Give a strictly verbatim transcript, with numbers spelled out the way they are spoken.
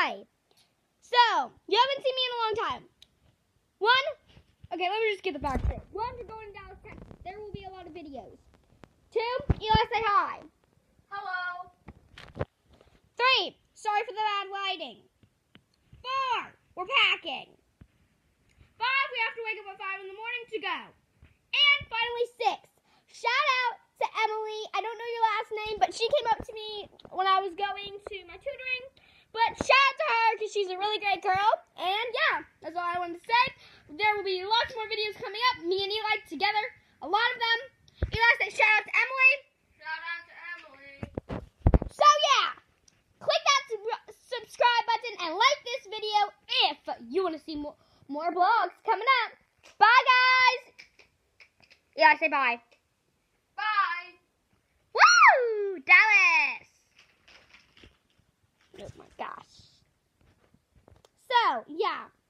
hi. So, you haven't seen me in a long time. One, okay, let me just get the facts straight. One, you're going to Dallas, Texas. There will be a lot of videos. Two, Eli, say hi. Hello. Three, sorry for the bad lighting. Four, we're packing. Five, we have to wake up at five in the morning to go. And finally, six, shout out to Emily. I don't know your last name, but she came up to me when I was going to my tutoring. But shout out to her because she's a really great girl. And yeah, that's all I wanted to say. There will be lots more videos coming up. Me and Eli together. A lot of them. Eli, say shout out to Emily. Shout out to Emily. So yeah, click that sub- subscribe button and like this video if you want to see more, more vlogs coming up. Bye, guys. Eli, say bye. Bye. Woo! Dallas! Oh my gosh. So, yeah.